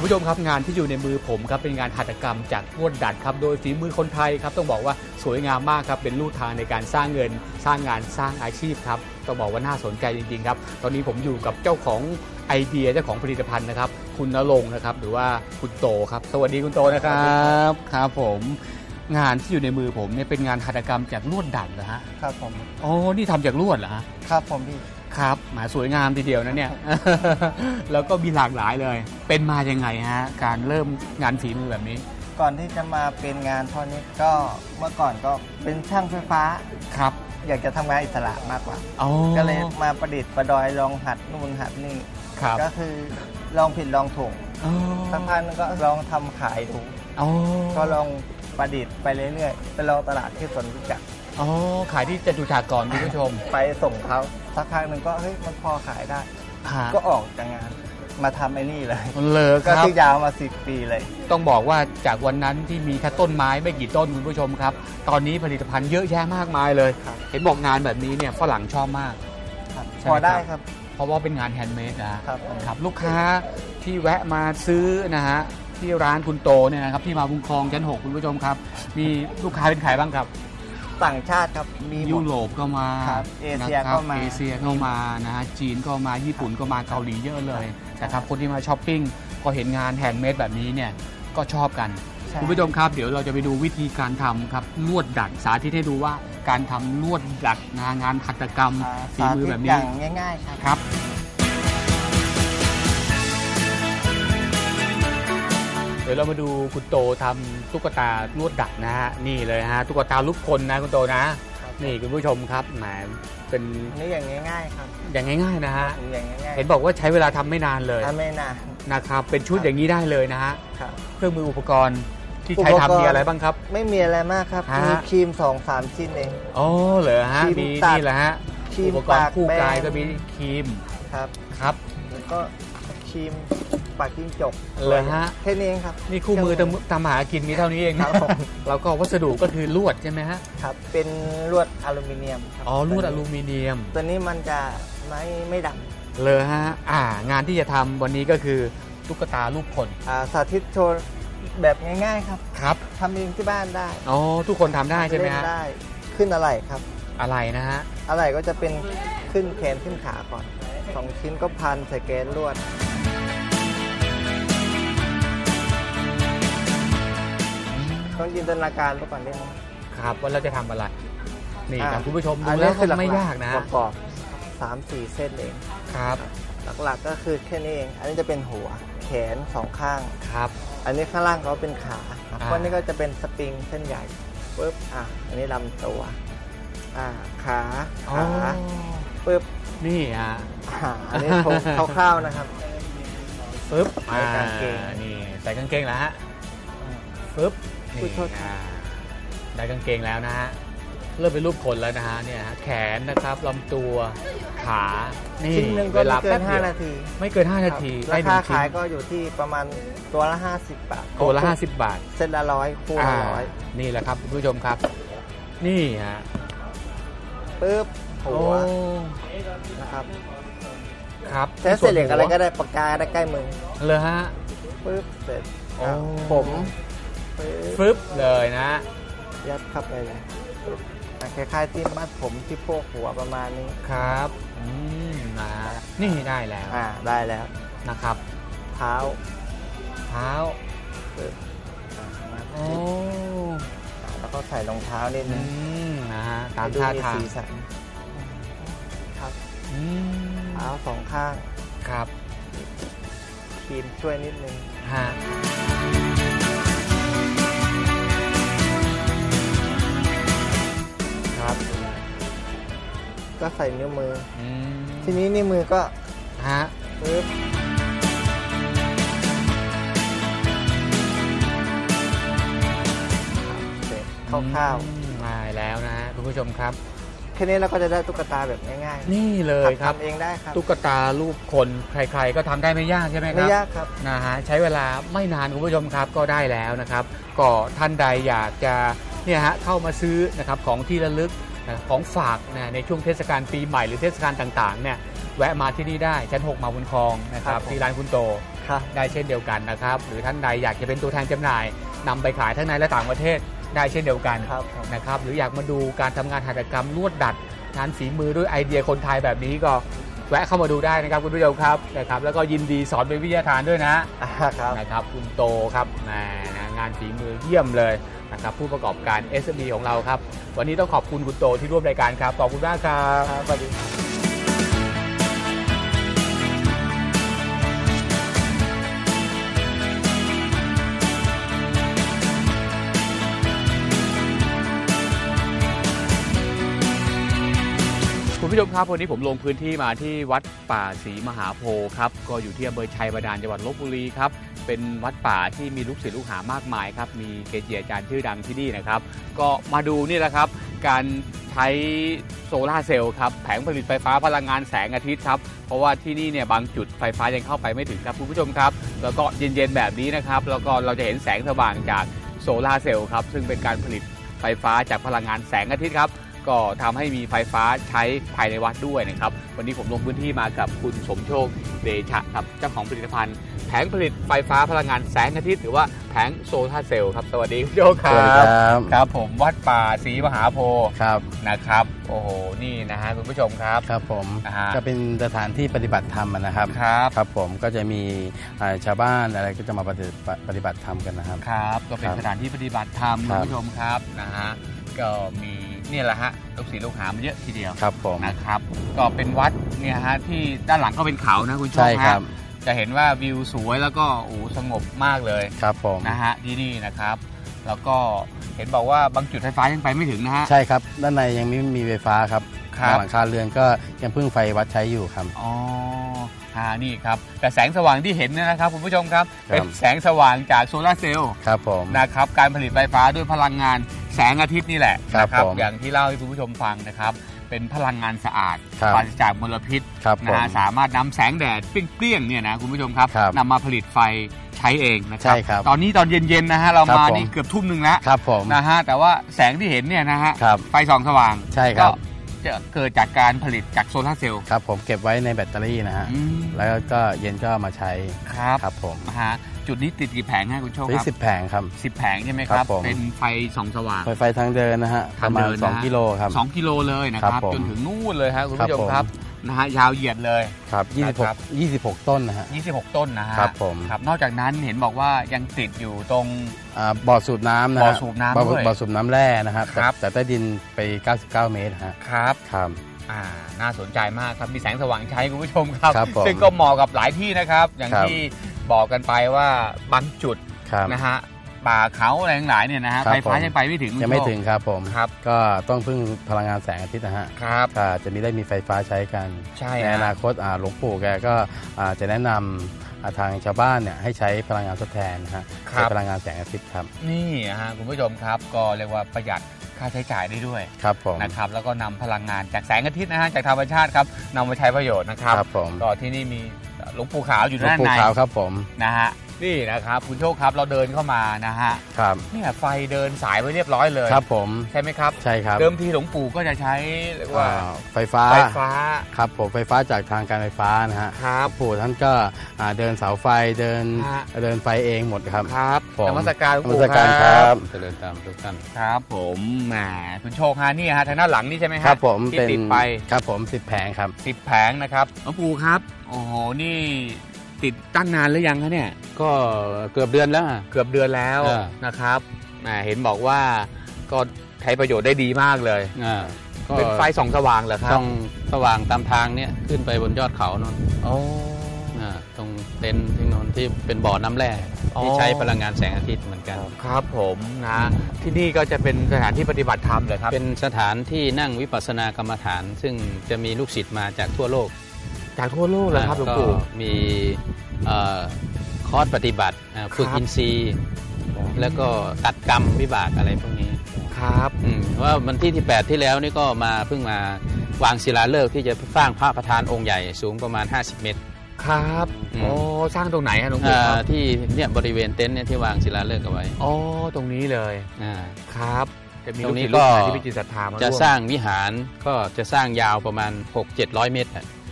คุณผู้ชมครับงานที่อยู่ในมือผมครับเป็นงานหัตถกรรมจากลวดดัดครับโดยฝีมือคนไทยครับต้องบอกว่าสวยงามมากครับเป็นลู่ทางในการสร้างเงินสร้างงานสร้างอาชีพครับต้องบอกว่าน่าสนใจจริงๆครับตอนนี้ผมอยู่กับเจ้าของไอเดียเจ้าของผลิตภัณฑ์นะครับคุณณรงค์นะครับหรือว่าคุณโตครับสวัสดีคุณโตนะครับครับผมงานที่อยู่ในมือผมเนี่ยเป็นงานหัตถกรรมจากลวดดัดเหรอฮะครับผมอ๋อนี่ทำจากลวดเหรอฮะครับผมพี่ครับหมาสวยงามทีเดียวนะเนี่ย แล้วก็มีหลากหลายเลยเป็นมายังไงฮะการเริ่มงานฝีมือแบบนี้ก่อนที่จะมาเป็นงานเท่านี้ก็เมื่อก่อนก็เป็นช่างไฟฟ้าครับอยากจะทำงานอิสระมากกว่าก็เลยมาประดิษฐ์ประดอยลองหัดนู่นหัดนี่ก็คือลองผิดลองถูกสักพักนึงก็ลองทำขายดูก็ลองประดิษฐ์ไปเรื่อยๆไปลองตลาดที่สวนลุจักรขายที่จตุจักรก่อนคุณผู้ชมไปส่งเขาสักพักหนึ่งก็เฮ้ยมันพอขายได้ก็ออกจากงานมาทำไอ้นี่เลยก็ที่ยาวมา10 ปีเลยต้องบอกว่าจากวันนั้นที่มีแค่ต้นไม้ไม่กี่ต้นคุณผู้ชมครับตอนนี้ผลิตภัณฑ์เยอะแยะมากมายเลยเห็นบอกงานแบบนี้เนี่ยฝรั่งชอบมากพอได้ครับเพราะว่าเป็นงานแฮนด์เมดนะครับลูกค้าที่แวะมาซื้อนะฮะที่ร้านคุณโตเนี่ยนะครับที่มาบุญคลองชั้น 6คุณผู้ชมครับมีลูกค้าเป็นใครบ้างครับต่างชาติครับมียุโรปก็มาเอเชียก็มาเอเชียก็มานะฮะจีนก็มาญี่ปุ่นก็มาเกาหลีเยอะเลยนะครับคนที่มาช้อปปิ้งก็เห็นงานแฮนด์เมดแบบนี้เนี่ยก็ชอบกันคุณผู้ชมครับเดี๋ยวเราจะไปดูวิธีการทำครับลวดดัดสาธิตให้ดูว่าการทำลวดดัดงานหัตถกรรมฝีมือแบบนี้อย่างง่ายๆครับเดี๋ยวเรามาดูคุณโตทำตุ๊กตาลวดดัดนะฮะนี่เลยฮะตุ๊กตารูปคนนะคุณโตนะนี่คุณผู้ชมครับแหมเป็นนี่อย่างง่ายๆครับอย่างง่ายๆนะฮะอย่างง่ายๆเห็นบอกว่าใช้เวลาทำไม่นานเลยไม่นานนะครับเป็นชุดอย่างนี้ได้เลยนะฮะเครื่องมืออุปกรณ์ที่ใช้ทำมีอะไรบ้างครับไม่มีอะไรมากครับมีครีม 2-3 ชิ้นเองอ๋อเหรอฮะมีนี่แหละฮะอุปกรณ์คู่กายก็มีครีมครับแล้วก็ครีมปากจิ้งจกเลยฮะแค่นี้เองครับนี่คู่มือตามหากินมีเท่านี้เองครับแล้วก็วัสดุก็คือลวดใช่ไหมฮะครับเป็นลวดอลูมิเนียมอ๋อลวดอลูมิเนียมตัวนี้มันจะไม่ดำเลยฮะงานที่จะทำวันนี้ก็คือตุ๊กตารูปคนสาธิตโชว์แบบง่ายๆครับครับทำเองที่บ้านได้อ๋อทุกคนทำได้ใช่ไหมฮะได้ขึ้นอะไรครับอะไรนะฮะอะไรก็จะเป็นขึ้นแขนขึ้นขาก่อน2 ชิ้นก็พันใส่แกนลวดต้องจินตนาการไปก่อนได้ไหมครับว่าเราจะทำอะไรนี่ครับคุณผู้ชมดูแล้วก็ไม่ยากนะประกอบ 3-4 เส้นเองครับหลักๆก็คือแค่นี้เองอันนี้จะเป็นหัวแขน2 ข้างครับอันนี้ข้างล่างเขาเป็นขาพวกนี้ก็จะเป็นสปริงเส้นใหญ่ปึ๊บอันนี้ลำตัวขาปึ๊บนี่อันนี้คร่าวๆนะครับปึ๊บกางเกงนี่ใส่กางเกงแล้วฮะปึ๊บนี่ได้กางเกงแล้วนะฮะเริ่มเป็นรูปคนแล้วนะฮะเนี่ยแขนนะครับลำตัวขานี่เวลาแป๊บเดียวไม่เกิน5 นาทีราคาขายก็อยู่ที่ประมาณตัวละ50 บาทตัวละ50 บาทเส้นละ100คู่ละ100 นี่แหละครับคุณผู้ชมครับนี่ฮะปึ๊บหัวนะครับครับใช้เศษเหล็กอะไรก็ได้ปากกาได้ใกล้มือเลยฮะปึ๊บเสร็จผมฟึบเลยนะยัดเข้าไปเลยคล้ายๆที่มัดผมที่โพกหัวประมาณนี้ครับนี่ได้แล้วได้แล้วนะครับเท้าแล้วก็ใส่รองเท้านิดนึงนะฮะตามท่าทางครับเท้า2 ข้างครับครีมช่วยนิดนึงก็ใส่นิ้วมือทีนี้นิ้วมือก็ปึ๊บเสร็จคร่าวๆมาแล้วนะฮะคุณผู้ชมครับแค่นี้เราก็จะได้ตุ๊กตาแบบง่ายๆนี่เลยครับทำเองได้ครับตุ๊กตารูปคนใครๆก็ทำได้ไม่ยากใช่ไหมครับไม่ยากครับนะฮะใช้เวลาไม่นานคุณผู้ชมครับก็ได้แล้วนะครับก็ท่านใดอยากจะเนี่ยฮะเข้ามาซื้อนะครับของที่ระลึกของฝากในช่วงเทศกาลปีใหม่หรือเทศกาลต่างๆเนี่ยแวะมาที่นี่ได้ชั้น 6มาบุญคลองนะครับที่ร้านคุณโตได้เช่นเดียวกันนะครับหรือท่านใดอยากจะเป็นตัวแทนจำหน่ายนำไปขายทั้งในและต่างประเทศได้เช่นเดียวกันนะครับหรืออยากมาดูการทำงานหัตถกรรมลวดดัดงานฝีมือด้วยไอเดียคนไทยแบบนี้ก็แวะเข้ามาดูได้นะครับคุณผู้ชมครับนะครับแล้วก็ยินดีสอนเป็นวิทยาทานด้วยนะครับคุณโตครับงานฝีมือเยี่ยมเลยนะครับผู้ประกอบการ SME ของเราครับวันนี้ต้องขอบคุณคุณโตที่ร่วมรายการครับขอบคุณมากครับสวัสดีคุณผู้ชมครับวันนี้ผมลงพื้นที่มาที่วัดป่าศรีมหาโพธิ์ครับก็อยู่ที่อำเภอชัยบาดาลจังหวัดลพบุรีครับเป็นวัดป่าที่มีลูกศิษย์ลูกหามากมายครับมีเกจิอาจารย์ชื่อดังที่นี่นะครับก็มาดูนี่แหละครับการใช้โซลาร์เซลล์ครับแผงผลิตไฟฟ้าพลังงานแสงอาทิตย์ครับเพราะว่าที่นี่เนี่ยบางจุดไฟฟ้ายังเข้าไปไม่ถึงครับคุณผู้ชมครับแล้วก็เย็นๆแบบนี้นะครับแล้วก็เราจะเห็นแสงสว่างจากโซลาร์เซลล์ครับซึ่งเป็นการผลิตไฟฟ้าจากพลังงานแสงอาทิตย์ครับก็ทำให้มีไฟฟ้าใช้ภายในวัดด้วยนะครับวันนี้ผมลงพื้นที่มากับคุณสมโชคเดชะครับเจ้าของผลิตภัณฑ์แผงผลิตไฟฟ้าพลังงานแสงอาทิตย์หรือว่าแผงโซลาร์เซลล์ครับสวัสดีคุณโชคครับครับผมวัดป่าศรีมหาโพธิ์ครับนะครับโอ้โหนี่นะฮะคุณผู้ชมครับครับผมก็เป็นสถานที่ปฏิบัติธรรมนะครับครับผมก็จะมีชาวบ้านอะไรก็จะมาปฏิบัติธรรมกันนะครับครับก็เป็นสถานที่ปฏิบัติธรรมคุณผู้ชมครับนะฮะก็มีนี่แหละฮะลูกศิษย์ลูกหามันเยอะทีเดียวครับผมนะครับก็เป็นวัดเนี่ยฮะที่ด้านหลังก็เป็นเขานะคุณโชคครับจะเห็นว่าวิวสวยแล้วก็สงบมากเลยครับผมนะฮะที่นี่นะครับแล้วก็เห็นบอกว่าบางจุดไฟฟ้ายังไปไม่ถึงนะฮะใช่ครับด้านในยังไม่มีไฟฟ้าครับหลังคาเรือนก็ยังพึ่งไฟวัดใช้อยู่ครับอ๋อนี่ครับแต่แสงสว่างที่เห็นนะครับคุณผู้ชมครับเป็นแสงสว่างจากโซลาร์เซลล์ครับผมนะครับการผลิตไฟฟ้าด้วยพลังงานแสงอาทิตย์นี่แหละนะครับอย่างที่เล่าให้คุณผู้ชมฟังนะครับเป็นพลังงานสะอาดปราศจากมลพิษนะฮะสามารถนำแสงแดดเปรี้ยงๆเนี่ยนะคุณผู้ชมครับนำมาผลิตไฟใช้เองนะครับตอนนี้ตอนเย็นๆนะฮะเรามานี่เกือบทุ่มนึงแล้วนะฮะแต่ว่าแสงที่เห็นเนี่ยนะฮะไฟส่องสว่างก็จะเกิดจากการผลิตจากโซลาร์เซลล์ครับผมเก็บไว้ในแบตเตอรี่นะฮะแล้วก็เย็นก็มาใช้ครับผมจุดนี้ติดกี่แผงฮะคุณโชคครับ10 แผงครับ 10 แผงใช่ไหมครับเป็นไฟส่องสว่างไฟทางเดินนะฮะประมาณ2 กิโลครับ 2 กิโลเลยนะครับจนถึงนู่นเลยครับคุณผู้ชมครับนะฮะยาวเหยียดเลยครับ26 ต้นนะฮะ 26 ต้นนะฮะครับผมครับนอกจากนั้นเห็นบอกว่ายังติดอยู่ตรงบ่อสูบน้ำนะบ่อสูบน้ำด้วยบ่อสูบน้ำแร่นะครับแต่ใต้ดินไป99 เมตรฮะครับครับน่าสนใจมากครับมีแสงสว่างใช้คุณผู้ชมครับซึ่งก็เหมาะกับหลายที่นะครับอย่างที่บอกกันไปว่าบางจุดนะฮะป่าเขาอะไรทั้งหลายเนี่ยนะฮะไฟฟ้ายังไปไม่ถึงยังไม่ถึงครับผมครับก็ต้องพึ่งพลังงานแสงอาทิตย์นะฮะครับจะมีไฟฟ้าใช้กันในอนาคตหลวงปู่แกก็จะแนะนำทางชาวบ้านเนี่ยให้ใช้พลังงานทดแทนนะฮะใช้พลังงานแสงอาทิตย์ครับนี่ฮะคุณผู้ชมครับก็เรียกว่าประหยัดค่าใช้จ่ายได้ด้วยครับผมนะครับแล้วก็นำพลังงานจากแสงอาทิตย์นะฮะจากธรรมชาติครับนำมาใช้ประโยชน์นะครับก็ที่นี่มีหลวงปู่ขาวอยู่ด้านในหลวงปู่ขาวครับผมนะฮะนี่นะครับคุณโชคครับเราเดินเข้ามานะฮะครับเนี่ยไฟเดินสายไว้เรียบร้อยเลยครับผมใช่ไหมครับใช่ครับเดิมทีหลวงปู่ก็จะใช้เรียกว่าไฟฟ้าครับผมไฟฟ้าจากทางการไฟฟ้านะฮะครับปู่ท่านก็เดินเสาไฟเดินไฟเองหมดครับครับนมัสการหลวงปู่ครับเจริญตามทุกท่านครับผมแหมคุณโชคฮะนี่ฮะทางด้านหลังนี่ใช่ไหมครับผมที่ติดไปครับผม10 แผงครับ 10 แผงนะครับหลวงปู่ครับโอ้โหนี่ติดตั้งนานหรือยังคะเนี่ยก็เกือบเดือนแล้วนะครับเห็นบอกว่าก็ใช้ประโยชน์ได้ดีมากเลยเป็นไฟส่องสว่างเหรอครับส่องสว่างตามทางเนี่ยขึ้นไปบนยอดเขานนตรงเต็นท์ที่นนที่เป็นบ่อน้ำแร่ที่ใช้พลังงานแสงอาทิตย์เหมือนกันครับผมนะที่นี่ก็จะเป็นสถานที่ปฏิบัติธรรมเลยครับเป็นสถานที่นั่งวิปัสสนากรรมฐานซึ่งจะมีลูกศิษย์มาจากทั่วโลกเลยครับหลวงปู่มีคอร์สปฏิบัติฝึกอินทรีย์แล้วก็ตัดกรรมวิบากอะไรพวกนี้ครับว่าวันที่8ที่แล้วนี่ก็เพิ่งมาวางศิลาฤกษ์ที่จะสร้างพระประธานองค์ใหญ่สูงประมาณ50 เมตรครับสร้างตรงไหนฮะหลวงปู่ที่เนี่ยบริเวณเต็นท์เนี่ยที่วางศิลาฤกษ์เอาไว้ตรงนี้เลยครับตรงนี้ก็จะสร้างวิหารก็จะสร้างยาวประมาณ600-700 เมตร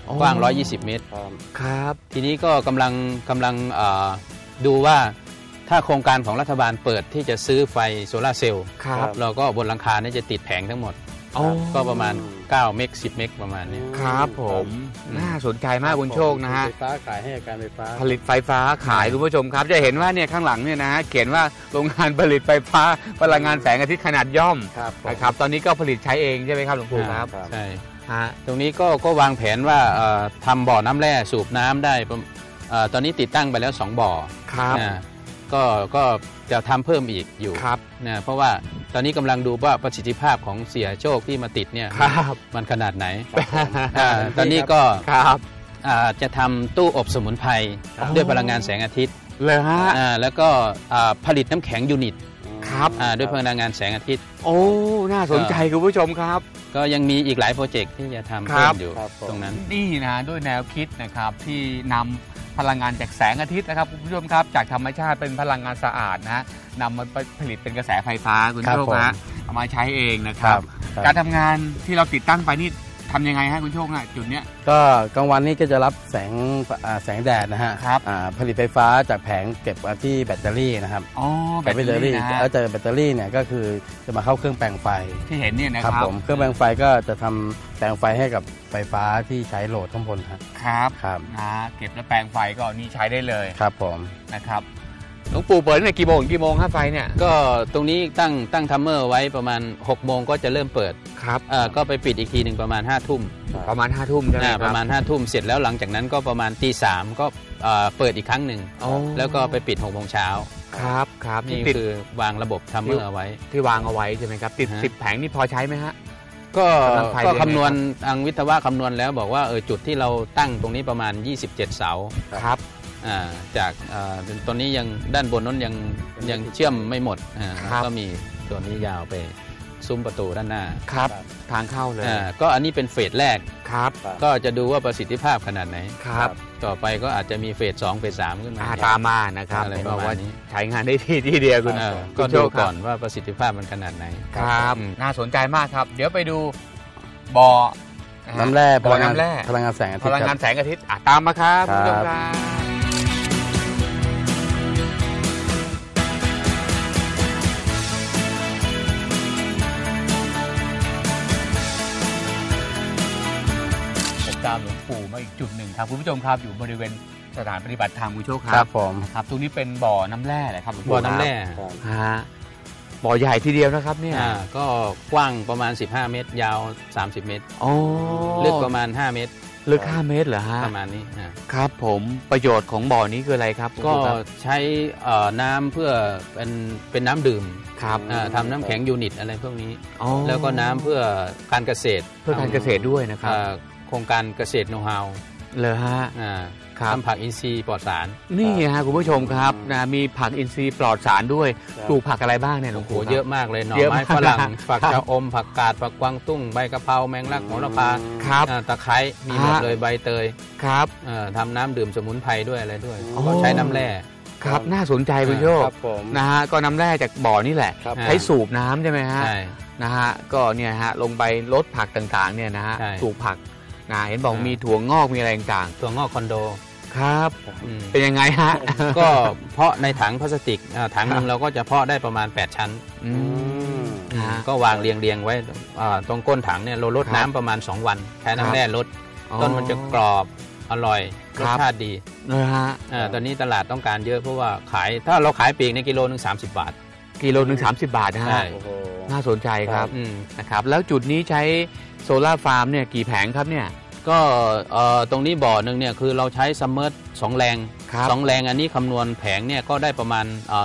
กว้าง120 เมตรครับทีนี้ก็กำลังดูว่าถ้าโครงการของรัฐบาลเปิดที่จะซื้อไฟโซลาร์เซลล์ครับเราก็บนหลังคาเนี่ยจะติดแผงทั้งหมดอ๋อก็ประมาณ9 เมก10 เมกประมาณนี้ครับผมน่าสนใจมากคุณโชคนะฮะไฟฟ้าขายให้การไฟฟ้าผลิตไฟฟ้าขายคุณผู้ชมครับจะเห็นว่าเนี่ยข้างหลังเนี่ยนะฮะเขียนว่าโรงงานผลิตไฟฟ้าพลังงานแสงอาทิตย์ขนาดย่อมครับผมนะครับตอนนี้ก็ผลิตใช้เองใช่ไหมครับหลวงปู่ครับใช่ฮะตรงนี้ก็วางแผนว่าทำบ่อน้ำแร่สูบน้ำได้ตอนนี้ติดตั้งไปแล้ว2 บ่อครับนะก็จะทำเพิ่มอีกอยู่ครับนะเพราะว่าตอนนี้กำลังดูว่าประสิทธิภาพของเสียโชคที่มาติดเนี่ยครับมันขนาดไหนตอนนี้ก็ครับจะทำตู้อบสมุนไพรด้วยพลังงานแสงอาทิตย์เลยฮะแล้วก็ผลิตน้ำแข็งยูนิตครับด้วยพลังงานแสงอาทิตย์โอ้น่าสนใจคุณผู้ชมครับก็ยังมีอีกหลายโปรเจกต์ที่จะทำครัเพิ่บมอยู่ตรงนั้นนี่นะด้วยแนวคิดนะครับที่นำพลังงานจากแสงอาทิตย์นะครับคุณผู้ชมครับจากธรรมชาติเป็นพลังงานสะอาดนะนำมาผลิตเป็นกระแสไฟฟ้าคุณครับโชคผมนะเอามาใช้เองนะครับครับการทำงานที่เราติดตั้งไปนี่ทำยังไงฮะคุณโชคฮะจุดเนี้ยก็กลางวันนี้ก็จะรับแสงแดดนะฮะครับผลิตไฟฟ้าจากแผงเก็บที่แบตเตอรี่นะครับอ๋อแบตแบตเตเตออรี่รี่นะฮะแล้วจากแบตเตอรี่เนี่ยก็คือจะมาเข้าเครื่องแปลงไฟที่เห็นเนี่ยนะคครัรับบ ผมเครื่องแปลงไฟก็จะทำแปลงไฟให้กับไฟฟ้าที่ใช้โหลดข้างบนครับครับครับนะเก็บแล้วแปลงไฟก็นี่ใช้ได้เลยครับผมนะครับหลวงปู่เปิดตั้งแต่กี่โมงถึงกี่โมงครับไฟเนี่ยก็ตรงนี้ตั้งทัมเมอร์ไว้ประมาณ6 โมงก็จะเริ่มเปิดครับก็ไปปิดอีกทีหนึ่งประมาณ5 ทุ่มประมาณ5 ทุ่มใช่ไหมคปรับระมาณ5 ทุ่มเสร็จแล้วหลังจากนั้นก็ประมาณตี 3ก็เปิดอีกครั้งหนึ่งอ๋อแล้วก็ไปปิด6 โมงเช้าครับครับนี่ติดคือวางระบบทัมเมอร์เอาไว้ที่วางเอาไว้ใช่ไหมครับติดฮะ 10 แผงนี่พอใช้ไหมฮะก็กำลังไฟก็เรียนคำนวณไงครับทางวิศวะคำนวณแล้วบอกว่าจุดที่เราตั้งตรงนี้ประมาณ 27 เสาครับจากตอนนี้ยังด้านบนนั้นยังเชื่อมไม่หมดครับก็มีส่วนนี้ยาวไปซุ้มประตูด้านหน้าครับทางเข้าเลยก็อันนี้เป็นเฟสแรกครับก็จะดูว่าประสิทธิภาพขนาดไหนครับต่อไปก็อาจจะมีเฟส2เฟส3ขึ้นมาตามมานะครับอะไรเห็นประบอกมาว่าณนี้ใช้งานได้ที่เดียวคุณก็คุณโชดูคคก่รัอบ นว่าประสิทธิภาพมันขนาดไหนครับอืมน่าสนใจมากครับ เดี๋ยวไปดูบ่อนะฮะน้ำแร่บ่อน้ำแร่พลังงานแสงอาทิพตย์ลังคงารันบแสงอาทิตย์ตามมาครับครับคุณผู้ชมครับผมตามหลวงปู่มาอีกจุดหนึ่งครับคุณผู้ชมครับอยู่บริเวณสถานปฏิบัติธรรมคุณโชคคครัรับบผมครับตรงนี้เป็นบ่อน้ำแร่แหละครับหลวงปู่บ่อน้ำแร่ฮะบ่อใหญ่ทีเดียวนะครับเนี่ยก็กว้างประมาณ15 เมตร ยาว30 เมตรโอ้ลึกประมาณ5 เมตรลึก5 เมตรเหรอฮะประมาณนี้ครับผมประโยชน์ของบ่อนี้คืออะไรครับก็หลวงปู่ครับใช้น้ำเพื่อเป็นน้ำดื่มครับทำน้ำแข็งยูนิตอะไรพวกนี้อ๋อแล้วก็น้ำเพื่อการเกษตรเพื่อการเกษตรด้วยนะครับโครงการเกษตรโนว์ฮาวเลยฮะ ครับทำผักอินทรีย์ปลอดสารนี่ฮะคุณผู้ชมครับนะมีผักอินทรีย์ปลอดสารด้วยปลูกผักอะไรบ้างเนี่ยหลวงโอ้โหปู่เยอะมากเลยหน่อเยอะไม้มากฝรั่งครับผักชะอมผักกาดผักกวางตุ้งใบกะเพราแมงลักโหระพาครับตะไคร้มีหมดฮะเลยใบเตยครับทำน้ำดื่มสมุนไพรด้วยอะไรด้วยโอ้ก็ใช้น้ำแร่ครับน่าสนใจคุณโชคครับผมนะฮะก็น้ำแร่จากบ่อนี่แหละครับใช้สูบน้ำใช่ไหมฮะใช่นะฮะก็เนี่ยฮะลงไปลดผักต่างๆเนี่ยนะฮะใช่ปลูกผักนะเห็นบอกมีถั่วงอกมีอะไรต่างถั่วงอกคอนโดๆครับอืมเป็นยังไงฮะก็เพาะในถังพลาสติกถังหนึ่งเราก็จะเพาะได้ประมาณ8 ชั้นอืมนะฮะก็วางเรียงไว้ตรงก้นถังเนี่ยเราลดครับน้ำประมาณ2 วันใช้น้ำแร่ลดอ๋อต้นมันจะกรอบอร่อยครรัสบชาติดีเลยฮะตอนนี้ตลาดต้องการเยอะเพราะว่าถ้าเราขายปลีกในกิโลนึง30 บาทกิโลหนึ่ง30 บาทนะฮะใช่โอ้โหน่าสนใจครับอืมนะครับแล้วจุดนี้ใช้โซลาร์ฟาร์มเนี่ยกี่แผงครับเนี่ยก็ตรงนี้บ่อหนึ่งเนี่ยคือเราใช้ซัมเมอร์2 แรงครับ 2 แรงอันนี้คำนวณแผงเนี่ยก็ได้ประมาณ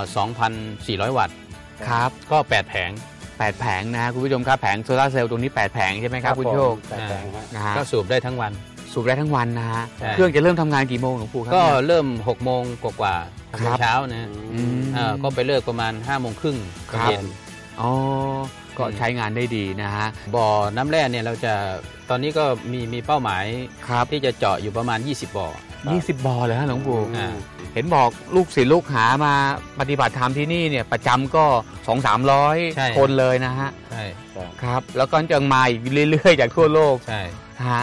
2,400 วัตต์ครับก็8 แผง 8 แผงนะคุณผู้ชมครับแผงโซลาร์เซลล์ตรงนี้ 8 แผงใช่ไหมครับคุณโชคแต่แปลงฮะนะฮะก็สูบได้ทั้งวันสูบได้ทั้งวันนะฮะใช่เครื่องจะเริ่มทำงานกี่โมงหลวงปู่ครับก็เนี่ยเริ่ม6 โมงกว่าๆ6 คโมรังบเช้านะอืมก็ไปเลิกประมาณ5 โมงครึ่งครับเย็นอ๋อก็ใช้งานได้ดีนะฮะบ่อน้ำแร่เนี่ยเราจะตอนนี้ก็มีเป้าหมายครับที่จะเจาะอยู่ประมาณ20 บ่อ 20 บ่อเลยฮะหลวงปู่อ่าเห็นบอกลูกศิษย์ลูกหามาปฏิบัติธรรมที่นี่เนี่ยประจำก็ใช่ 200-300 คนเลยนะฮะใช่ครับแล้วก็ยังมาอีกเรื่อยๆจากทั่วโลกใช่ฮะ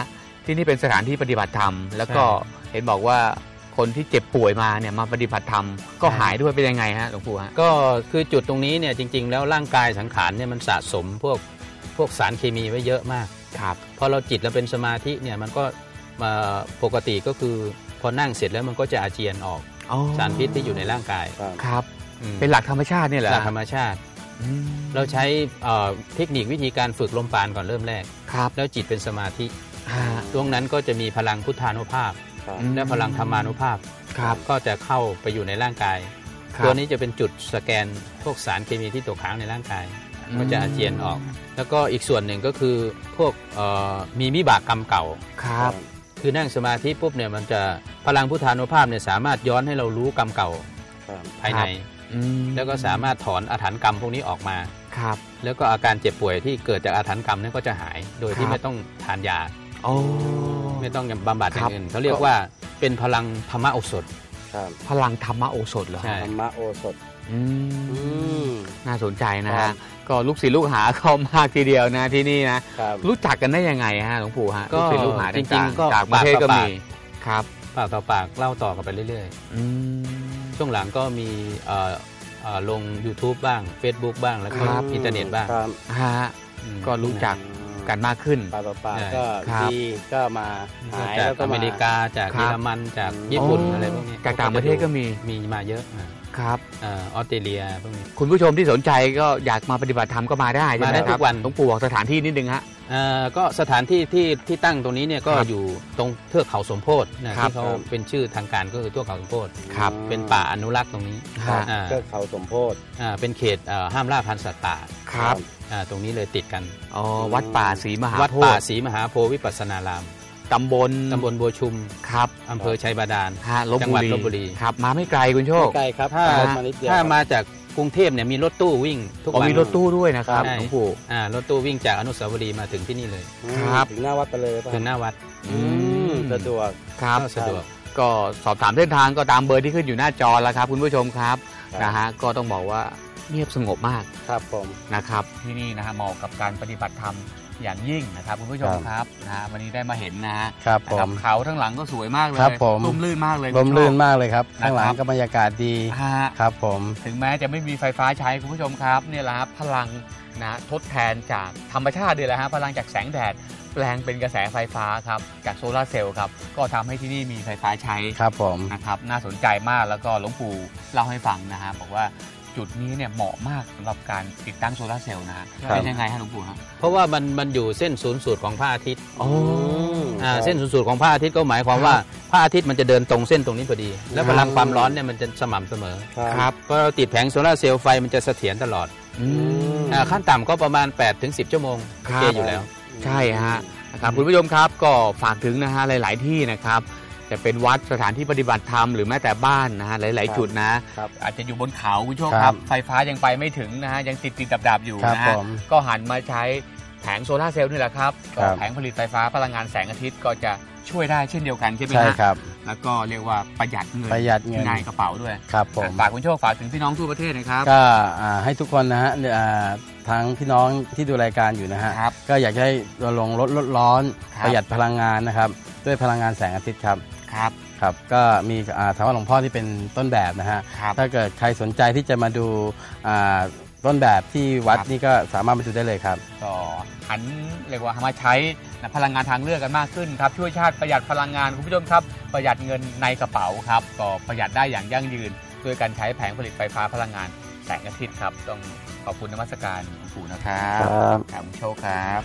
ที่นี่เป็นสถานที่ปฏิบัติธรรมแล้วก็เห็นบอกว่าคนที่เจ็บป่วยมาเนี่ยมาปฏิบัติธรรมก็หายด้วยเป็นยังไงฮะหลวงปู่ฮะก็คือจุดตรงนี้เนี่ยจริงๆแล้วร่างกายสังขารเนี่ยมันสะสมพวกสารเคมีไว้เยอะมากครับพอเราจิตเราเป็นสมาธิเนี่ยมันก็มาปกติก็คือพอนั่งเสร็จแล้วมันก็จะอาเจียนออกสารพิษที่อยู่ในร่างกายครับเป็นหลักธรรมชาตินี่แหละหลักธรรมชาติเราใช้เทคนิควิธีการฝึกลมปราณก่อนเริ่มแรกแล้วจิตเป็นสมาธิตรงนั้นก็จะมีพลังพุทธานุภาพและพลังธรรมานุภาพก็จะเข้าไปอยู่ในร่างกายตัวนี้จะเป็นจุดสแกนพวกสารเคมีที่ตกค้างในร่างกายก็จะอาเจียนออกแล้วก็อีกส่วนหนึ่งก็คือพวกมีวิบากกรรมเก่าคือนั่งสมาธิปุ๊บเนี่ยมันจะพลังพุทธานุภาพเนี่ยสามารถย้อนให้เรารู้กรรมเก่าภายในแล้วก็สามารถถอนอาถรรพ์กรรมพวกนี้ออกมาแล้วก็อาการเจ็บป่วยที่เกิดจากอาถรรพ์กรรมนั้นก็จะหายโดยที่ไม่ต้องทานยาไม่ต้องบำบัดอย่างอื่นเขาเรียกว่าเป็นพลังธรรมโอสถพลังธรรมโอสถเหรอธรรมโอสถน่าสนใจนะฮะก็ลูกศิษย์ลูกหาเข้ามากทีเดียวนะที่นี่นะรู้จักกันได้ยังไงฮะหลวงปู่ฮะก็ลูกหาจริงๆก็จากประเทศก็มีครับปากต่อปากเล่าต่อกันไปเรื่อยๆช่วงหลังก็มีลง YouTube บ้าง Facebook บ้างแล้วก็อินเทอร์เน็ตบ้างก็รู้จักกันมากขึ้นปากต่อปากก็ดีก็มาหายจากอเมริกาจากเยอรมันจากญี่ปุ่นอะไรพวกนี้จากต่างประเทศก็มีมาเยอะครับออสเตรเลียพวกนี้คุณผู้ชมที่สนใจก็อยากมาปฏิบัติธรรมก็มาได้ใช่ไหมครับหลวงปู่บอกสถานที่นิดนึงฮะก็สถานที่ที่ตั้งตรงนี้เนี่ยก็อยู่ตรงเทือกเขาสมโพธินะที่เขาเป็นชื่อทางการก็คือเทือกเขาสมโพธิเป็นป่าอนุรักษ์ตรงนี้เทือกเขาสมโพธิเป็นเขตห้ามล่าพันธุ์สัตว์ป่าครับตรงนี้เลยติดกันวัดป่าศรีมหาโพธิ์วัดป่าศรีมหาโพธิ์วิปัสสนารามตำบลบัวชุมครับอำเภอชัยบาดาลจังหวัดลพบุรีครับมาไม่ไกลคุณโชคไม่ไกลครับถ้ามาจากกรุงเทพเนี่ยมีรถตู้วิ่งทุกวันมีรถตู้ด้วยนะครับหลวงปู่รถตู้วิ่งจากอนุสาวรีย์มาถึงที่นี่เลยครับถึงหน้าวัดไปเลยถึงหน้าวัดสะดวกครับสะดวกก็สอบถามเส้นทางก็ตามเบอร์ที่ขึ้นอยู่หน้าจอแล้วครับคุณผู้ชมครับนะฮะก็ต้องบอกว่าเงียบสงบมากครับผมนะครับที่นี่นะฮะเหมาะกับการปฏิบัติธรรมอย่างยิ่งนะครับคุณผู้ชมครับนะวันนี้ได้มาเห็นนะฮะเขาทั้งหลังก็สวยมากเลยร่มรื่นมากเลยร่มรื่นมากเลยครับข้างหลังก็บรรยากาศดีครับผมถึงแม้จะไม่มีไฟฟ้าใช้คุณผู้ชมครับเนี่ยแหละครับพลังนะทดแทนจากธรรมชาติเลยแหละฮะพลังจากแสงแดดแปลงเป็นกระแสไฟฟ้าครับจากโซลาร์เซลล์ครับก็ทำให้ที่นี่มีไฟฟ้าใช้ครับผมนะครับน่าสนใจมากแล้วก็หลวงปู่เล่าให้ฟังนะฮะบอกว่าจุดนี้เนี่ยเหมาะมากสำหรับการติดตั้งโซลาร์เซลล์นะฮะเป็นยังไงฮะหลวงปู่ครับเพราะว่ามันอยู่เส้นศูนย์สูตรของพระอาทิตย์เส้นศูนย์สูตรของพระอาทิตย์ก็หมายความว่าพระอาทิตย์มันจะเดินตรงเส้นตรงนี้พอดีแล้วพลังความร้อนเนี่ยมันจะสม่ำเสมอครับพอเราติดแผงโซลาร์เซลล์ไฟมันจะเสถียรตลอดขั้นต่ำก็ประมาณ 8-10 ชั่วโมงโอเคอยู่แล้วใช่ฮะนะครับคุณผู้ชมครับก็ฝากถึงนะฮะหลายๆที่นะครับจะเป็นวัดสถานที่ปฏิบัติธรรมหรือแม้แต่บ้านนะฮะหลายๆจุดนะอาจจะอยู่บนเขาคุณโชคครับไฟฟ้ายังไปไม่ถึงนะฮะยังติดดับอยู่นะฮะก็หันมาใช้แผงโซลาร์เซลล์นี่แหละครับแผงผลิตไฟฟ้าพลังงานแสงอาทิตย์ก็จะช่วยได้เช่นเดียวกันใช่ไหมครับแล้วก็เรียกว่าประหยัดเงินในกระเป๋าด้วยครับผมฝากคุณโชคฝากถึงพี่น้องทั่วประเทศนะครับก็ให้ทุกคนนะฮะทั้งพี่น้องที่ดูรายการอยู่นะฮะก็อยากให้ลงลดร้อนประหยัดพลังงานนะครับด้วยพลังงานแสงอาทิตย์ครับครับก็มีถามว่าหลวงพ่อที่เป็นต้นแบบนะฮะถ้าเกิดใครสนใจที่จะมาดูต้นแบบที่วัดนี่ก็สามารถมาดูได้เลยครับก็หันเรียกว่ามาใช้พลังงานทางเลือกกันมากขึ้นครับช่วยชาติประหยัดพลังงานคุณผู้ชมครับประหยัดเงินในกระเป๋าครับก็ประหยัดได้อย่างยั่งยืนด้วยการใช้แผงผลิตไฟฟ้าพลังงานแสงอาทิตย์ครับต้องขอบคุณนมัสการหลวงปู่นะครับครับโชคครับ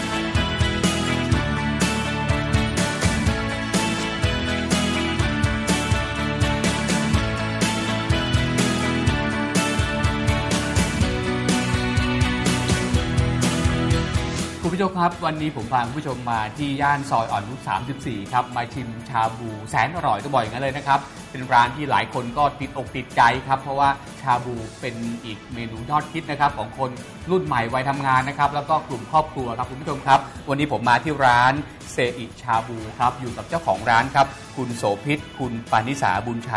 คุณผู้ชมครับวันนี้ผมพาคุณผู้ชมมาที่ย่านซอยอ่อนนุช34ครับมาชิมชาบูแสนอร่อยก็บ่อยอย่างนั้นเลยนะครับเป็นร้านที่หลายคนก็ติดอกติดใจครับเพราะว่าชาบูเป็นอีกเมนูยอดฮิตนะครับของคนรุ่นใหม่วัยทำงานนะครับแล้วก็กลุ่มครอบครัวครับคุณผู้ชมครับวันนี้ผมมาที่ร้านเซอิชาบูครับอยู่กับเจ้าของร้านครับคุณโสภิตคุณปานิสาบุญชัย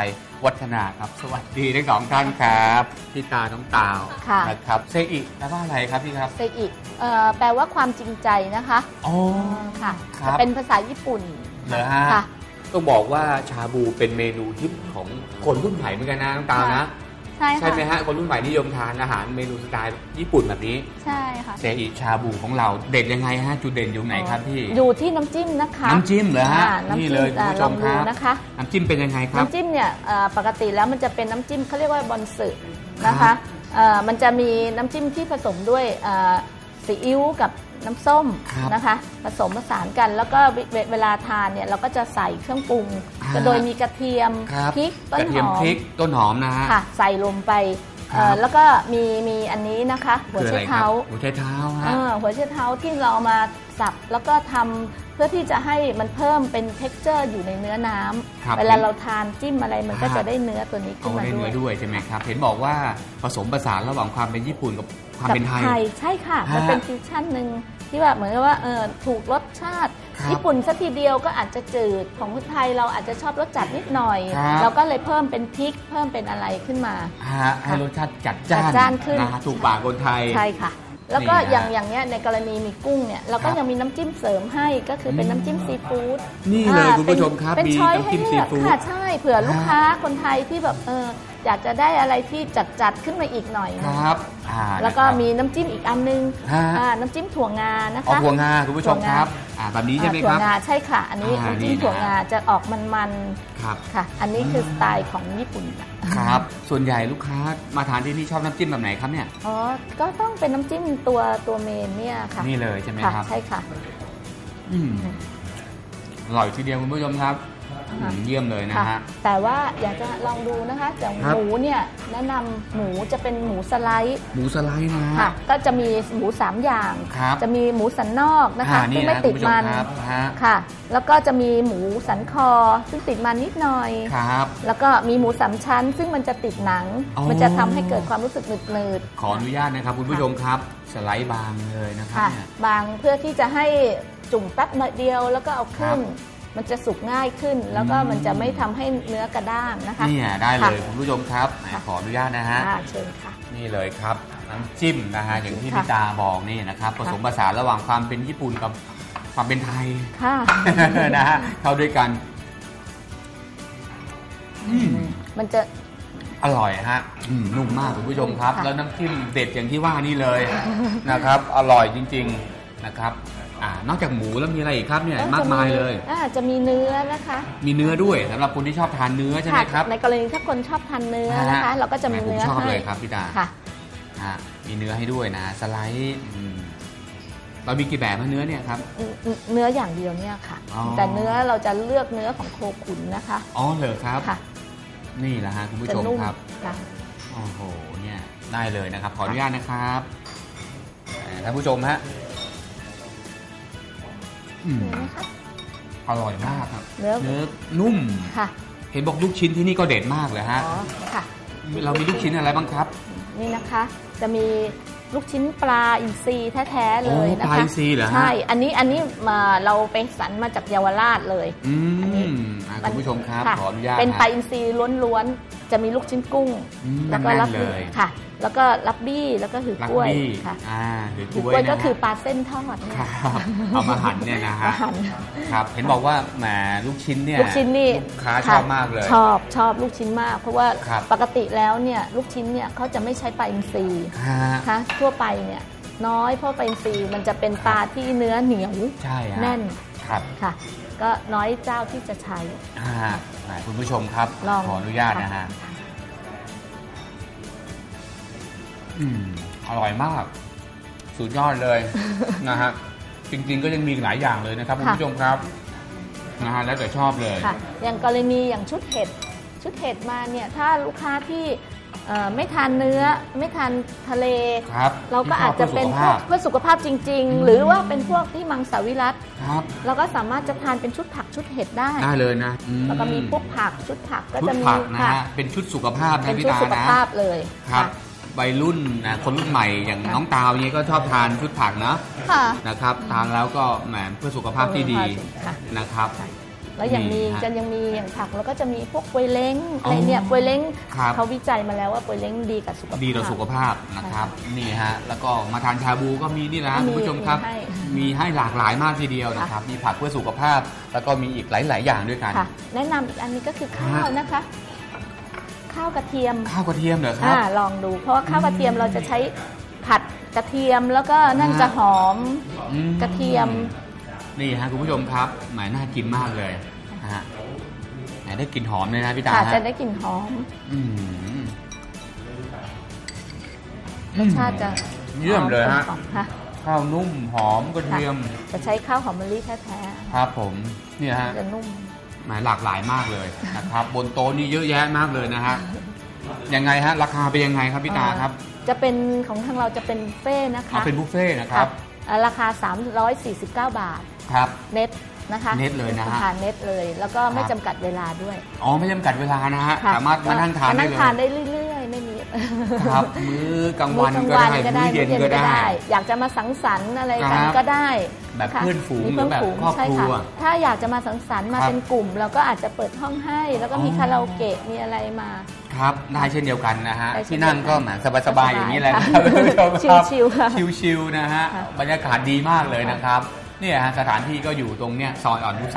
วัฒนาครับสวัสดีทั้งสองท่านครับพี่ตาน้องตาวค่ะนะครับเซอิแปลว่าอะไรครับพี่ครับเซอิแปลว่าความจริงใจนะคะอ๋อค่ะครับจะเป็นภาษาญี่ปุ่นเหรอฮะค่ะต้องบอกว่าชาบูเป็นเมนูฮิตของคนรุ่นใหม่เหมือนกันนะน้องตาวนะใช่ใช่ค่ะไหมฮะคนรุ่นใหม่นิยมทานอาหารเมนูสไตล์ญี่ปุ่นแบบนี้ใช่ค่ะเซอิชาบูของเราเด็ดยังไงฮะจุดเด่นอยู่ไหนครับพี่อยู่ที่น้ำจิ้มนะคะน้ำจิ้มเหรอฮะน้ำนี่จิ้มเลยคุณผู้ชลอมงคดูรับนะคะน้ำจิ้มเป็นยังไงครับน้ำจิ้มเนี่ยปกติแล้วมันจะเป็นน้ำจิ้มเขาเรียกว่าบอนสึนะครัคะบมันจะมีน้ำจิ้มที่ผสมด้วยซีอิ๊วกับน้ำส้มครับนะคะผสมผสานกัน แล้วก็เวลาทานเนี่ยเราก็จะใส่เครื่องปรุงอ่าก็โดยมีกระเทียมครับพริกต้กนระหเทียมอพมริกต้นหอมนะฮะค่ะใส่ลงไปครับแล้วก็มีอันนี้นะคะหัวคือไชอะไรครัเท้าหัวไชเท้าฮะหัวไชเท้าที่เราเอามาสับแล้วก็ทำเพื่อที่จะให้มันเพิ่มเป็น texture อยู่ในเนื้อน้ำครับเวลาเราทานจิ้มอะไรมันก็อ่าจะได้เนื้อตัวนี้ขึ้เอานมาได้ด้เนื้วอย ด้วยใช่ไหมครับ เห็นบอกว่าผสมผสานระหว่างความเป็นญี่ปุ่นกับความเป็นไทยใช่ค่ะฮะมันเป็นฟิวชั่นหนึ่งที่แบบเหมือนกับว่าถูกรสชาติครับญี่ปุ่นสักทีเดียวก็อาจจะจืดของคนไทยเราอาจจะชอบรสจัดนิดหน่อยครับเราก็เลยเพิ่มเป็นพริกเพิ่มเป็นอะไรขึ้นมาฮะให้รสชาติจัดจ้านจัดจ้านขึ้นนะฮะถูกปากคนไทยใช่ค่ะ แล้วก็นี่นะอย่างเนี้ยในกรณีมีกุ้งเนี่ยเราก็ครับยังมีน้ำจิ้มเสริมให้ก็คือเป็นน้ำจิ้มซีฟู้ดนี่เลยคุณผู้ชมครับเป็นมีช้อยน้ำให้จิ้มเลือกซีฟู้ดค่ะใช่เผื่อลูกค้าคนไทยที่แบบอยากจะได้อะไรที่จัดขึ้นมาอีกหน่อยคนะรับแล้วก็นะครับมีน้ำจิ้มอีกอันนึงฮะน้ำจิ้มถั่วงานะอ๋อคะถั่วงาคุณผู้ชมครับแบบนี้ใช่ไหมถั่คว รับงาใช่ค่ะ อันนี้อ่าน้ำจิ้มนี่นะถั่วงาจะออกมันครับๆค่ะ อันนี้คือสไตล์ของญี่ปุ่นครับ ส่วนใหญ่ลูกค้ามาทานที่นี่ชอบน้ำจิ้มแบบไหนครับเนี่ยอ๋อก็ต้องเป็นน้ำจิ้มตัวเมนเนี่ยค่ะนี่เลยใช่ไหมค่ะครับใช่ค่ะอืมอร่อยทีเดียวคุณผู้ชมครับเยี่ยมเลยนะค่ะฮะแต่ว่าอยากจะลองดูนะคะอย่างครับหมูเนี่ยแนะนำหมูจะเป็นหมูสไลด์หมูสไลด์นะฮะค่ะ ก็จะมีหมู3อย่างครับจะมีหมูสันนอกนะคะนี่ซึ่งไม่นะติดคุณผู้ชมันครับฮะค่ะ แล้วก็จะมีหมูสันคอ ซึ่งติดมันนิดหน่อยครับแล้วก็มีหมูสามชั้น ซึ่งมันจะติดหนังอ๋อมันจะทำให้เกิดความรู้สึกหนืดขออนุญาตนะครับคุณผู้ชมครับ สไลด์บางเลยนะๆครับค่ะเนี่ยบางเพื่อที่จะให้จุ่มแป๊บเดียวแล้วก็เอาขึ้น มันจะสุกง่ายขึ้น แล้วก็มันจะไม่ทำให้เนื้อกระด้างนะคะเนี่ยได้เลยค่ะคุณผู้ชมครับแหมค่ะขออนุญาตนะฮะเชิญค่ะนี่เลยครับน้ำจิ้มนะฮะอย่างที่ค่ะพี่ตาบอกนี่นะครับผสมผสานระหว่างความเป็นญี่ปุ่นกับความเป็นไทยค่ะนะฮะเข้าด้วยกันมันจะอร่อยฮะนุ่มมากคุณผู้ชมครับค่ะแล้วน้ำจิ้มเด็ดอย่างที่ว่านี่เลยนะครับ อร่อยจริง ๆนะครับนอกจากหมูแล้วมีอะไรอีกครับเนี่ยมากมายเลยจะมีเนื้อนะคะมีเนื้อด้วยสำหรับคนที่ชอบทานเนื้อใช่ไหมครับในกรณีถ้าคนชอบทานเนื้อนะคะ เราก็จะมีผมเนื้อชอบให้เลยครับพี่ตาค่ะมีเนื้อให้ด้วยนะสไลด์เรามีกี่แบบเนื้อเนี่ยครับเนื้ออย่างเดียวเนี่ยค่ะอ๋อแต่เนื้อเราจะเลือกเนื้อของโคขุนนะคะอ๋อเหรอครับค่ะนี่แหละฮะคุณผู้จะชมนุ่มครับค่ะโอ้โหเนี่ยได้เลยนะครับ ขออนุญาตนะครับท่านผู้ชมฮะเนื้อนะคะอร่อยมากครับเนื้อนุ่มค่ะเห็นบอกลูกชิ้นที่นี่ก็เด็ดมากเลยฮะอ๋อค่ะเรามีลูกชิ้นอะไรบ้างครับนี่นะคะ จะมีลูกชิ้นปลาอินทรีแท้ๆเลยนะคะปลาอินทรีเหรอฮะใช่ อันนี้มาเราไปสันมาจากเยาวราชเลย อันนี้คุณผู้ชมครับค่ะขออนุญาตเป็นปลาฮะอินทรีล้วนๆ จะมีลูกชิ้นกุ้ง แล้วก็แน่นๆรับเลยค่ะ แล้วก็รับบี้แล้วก็หือกล้วยลักบี้ค่ะหรือหืกอล้กวยล้วยนะก็คือฮะปลาเส้นทอดเนี่ยครับเอามาหั่นเนี่ยนะฮะมาหั่นครับเห็นบอกว่าแหมลูกชิ้นเนี่ยลูกชิ้นนี่ลูกค้าชอบมากเลยชอบลูกชิ้นมาก เพราะว่าครับปกติแล้วเนี่ยลูกชิ้นเนี่ยเขาจะไม่ใช้ปลาอินทรีฮะนะคะทั่วไปเนี่ยน้อยเพราะปลาอินทรีมันจะเป็นปลาที่เนื้อเหนียวใช่ฮะแน่นครับค่ะ ก็น้อยเจ้าที่จะใช้แหมคุณผู้ชมครับลองขออนุญาตนะฮะค่อร่อยมาก สุดยอดเลย นะฮะจริงๆก็ยังมีอีกหลายอย่างเลยนะครับคุณผู้ชมครับนะฮะแล้วแต่ชอบเลยค่ะ อย่างกรณีอย่างชุดเห็ดมาเนี่ยถ้าลูกค้าที่ไม่ทานเนื้อไม่ทานทะเลครับเราก็อาจจะเป็นพวกเพื่อสุขภาพจริง ๆ หรือว่าเป็นพวกที่มังสวิรัติครับเราก็สามารถจะทานเป็นชุดผักชุดเห็ดได้ได้เลยนะแล้วก็มีพวกผักชุดผักก็ชุดจะมีผักนะค่ะฮะเป็นชุดสุขภาพเป็นะนพี่ชุดตาสุขนะภาพเลยครับค่ะวัยรุ่นนะคนรุ่นใหม่อย่างค่ะน้องตาวนี้ก็ชอบทานชุดผักนะค่ะนะครับทานแล้วก็แหมเพื่อสุขภาพที่ดีค่ะนะครับแล้วยังมีอย่างผักแล้วก็จะมีพวกปวยเล้งอะไรเนี่ยปวยเล้งเขาวิจัยมาแล้วว่าปวยเล้งดีกับสุขภาพนะครับนี่ฮะแล้วก็มาทานชาบูก็มีนี่นะคุณผู้ชมครับมีให้หลากหลายมากทีเดียวนะครับมีผักเพื่อสุขภาพแล้วก็มีอีกหลายอย่างด้วยกันแนะนำอีกอันนี้ก็คือข้าวนะคะข้าวกระเทียมเหรอครับลองดูเพราะว่าข้าวกระเทียมเราจะใช้ผัดกระเทียมแล้วก็นั่นจะหอมกระเทียมนี่ฮะคุณผู้ชมครับหมายน่ากินมากเลยนะฮะไหนได้กลิ่นหอมเลยนะพี่ตาจะได้กลิ่นหอมรสชาติจะเยี่ยมเลยฮะข้าวนุ่มหอมกระเทียมจะใช้ข้าวหอมมะลิแท้ๆครับผมเนี่ยฮะจะนุ่มหมายหลากหลายมากเลยนะครับบนโต๊ะนี่เยอะแยะมากเลยนะฮะยังไงฮะราคาเป็นยังไงครับพี่ตาครับจะเป็นของทางเราจะเป็นบุฟเฟ่นะคะเป็นบุฟเฟ่นะครับราคา349 บาทครับเน็ตนะคะเน็ตเลยนะฮะเน็ตเลยแล้วก็ไม่จำกัดเวลาด้วยไม่จำกัดเวลานะฮะสามารถมานั่งทานได้เลยทานได้เรื่อยๆไม่มีครับมื้อกลางวันก็ได้มื้อเย็นก็ได้อยากจะมาสังสรรค์อะไรกันก็ได้แบบเพื่อนฝูงหรือแบบครอบครัวถ้าอยากจะมาสังสรรค์มาเป็นกลุ่มเราก็อาจจะเปิดห้องให้แล้วก็มีคาราโอเกะมีอะไรมาครับได้เช่นเดียวกันนะฮะที่นั่งก็เหมือนสบายๆอย่างนี้แหละชิลๆนะฮะบรรยากาศดีมากเลยนะครับเนี่ยฮะสถานที่ก็อยู่ตรงเนี้ยซอยอ่อนนุช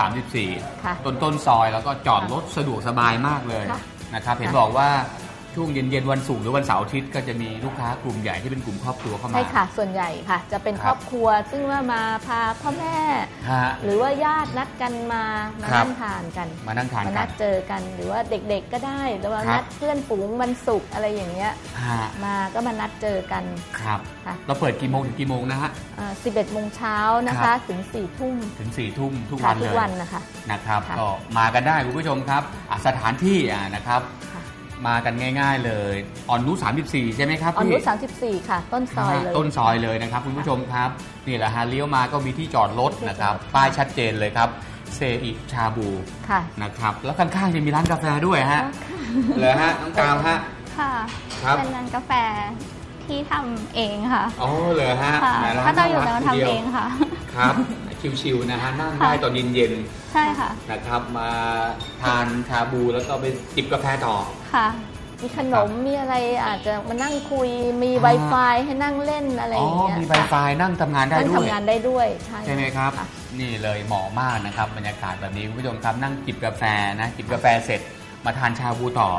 34ต้นซอยแล้วก็จอดรถสะดวกสบายมากเลยนะครับเห็นบอกว่าช่วงเย็นๆวันศุกร์หรือวันเสาร์อาทิตย์ก็จะมีลูกค้ากลุ่มใหญ่ที่เป็นกลุ่มครอบครัวเข้ามาใช่ค่ะส่วนใหญ่ค่ะจะเป็นครอบครัวซึ่งว่ามาพาพ่อแม่หรือว่าญาตินัดกันมานั่งทานกันมานัดเจอกันหรือว่าเด็กๆก็ได้หรือว่านัดเพื่อนฝูงวันศุกร์อะไรอย่างเงี้ยมาก็มานัดเจอกันครับเราเปิดกี่โมงถึงกี่โมงนะฮะ 11 โมงเช้านะคะถึง 4 ทุ่มทุกวันเลยทุกวันนะครับก็มากันได้คุณผู้ชมครับสถานที่นะครับมากันง่ายๆเลยอ่อนนุช34ใช่ไหมครับอ่อนนุช34ค่ะต้นซอยเลยนะครับคุณผู้ชมครับนี่แหละฮะเลี้ยวมาก็มีที่จอดรถนะครับป้ายชัดเจนเลยครับเซอิชาบูนะครับแล้วข้างๆจะมีร้านกาแฟด้วยฮะเลยฮะน้องกาวฮะค่ะเป็นร้านกาแฟที่ทำเองค่ะเลยฮะถ้าเราอยู่แล้วทำเองค่ะครับชิวๆนะฮะนั่งได้ตอนเย็นใช่ค่ะนะครับมาทานชาบูแล้วก็ไปจิบกาแฟต่อค่ะมีขนมมีอะไรอาจจะมานั่งคุยมี Wi-Fi ให้นั่งเล่นอะไรอย่างเงี้ยมี Wi-Fi นั่งทำงานได้ด้วยใช่ไหมครับนี่เลยเหมาะมากนะครับบรรยากาศแบบนี้คุณผู้ชมครับนั่งจิบกาแฟนะจิบกาแฟเสร็จมาทานชาบูต่อ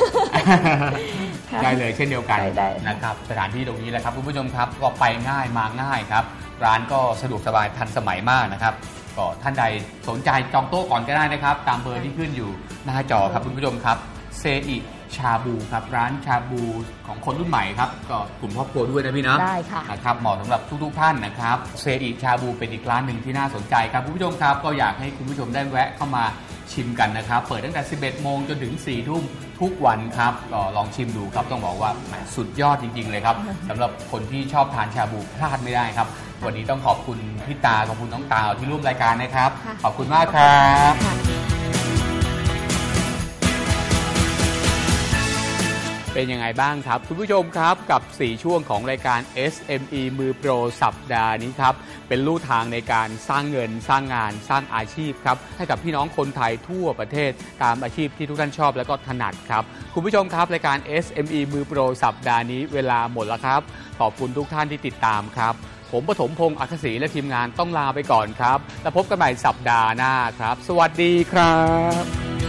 ได้เลยเช่นเดียวกันนะครับสถานที่ตรงนี้แหละครับคุณผู้ชมครับก็ไปง่ายมาง่ายครับร้านก็สะดวกสบายทันสมัยมากนะครับก็ท่านใดสนใจจองโต๊ะก่อนก็ได้นะครับตามเบอร์ที่ขึ้นอยู่หน้าจอครับคุณผู้ชมครับเซอิชาบูครับร้านชาบูของคนรุ่นใหม่ครับก็กลุ่มครอบครัวด้วยนะพี่นะได้ค่ะนะครับเหมาะสำหรับทุกท่านนะครับเซอิชาบูเป็นอีกร้านหนึ่งที่น่าสนใจครับคุณผู้ชมครับก็อยากให้คุณผู้ชมได้แวะเข้ามาชิมกันนะครับเปิดตั้งแต่ 11 โมงจนถึง 4 ทุ่มทุกวันครับก็ลองชิมดูครับต้องบอกว่าสุดยอดจริงๆเลยครับสำหรับคนที่ชอบทานชาบูพลาดไม่ได้ครับวันนี้ต้องขอบคุณพี่ตาขอบคุณน้องตาที่ร่วมรายการนะครับขอบคุณมากครับเป็นยังไงบ้างครับคุณผู้ชมครับกับ4ช่วงของรายการ SME มือโปรสัปดาห์นี้ครับเป็นลู่ทางในการสร้างเงินสร้างงานสร้างอาชีพครับให้กับพี่น้องคนไทยทั่วประเทศตามอาชีพที่ทุกท่านชอบและก็ถนัดครับคุณผู้ชมครับรายการ SME มือโปรสัปดาห์นี้เวลาหมดแล้วครับขอบคุณทุกท่านที่ติดตามครับผมปฐมพงษ์อัครศรีและทีมงานต้องลาไปก่อนครับแล้วพบกันใหม่สัปดาห์หน้าครับสวัสดีครับ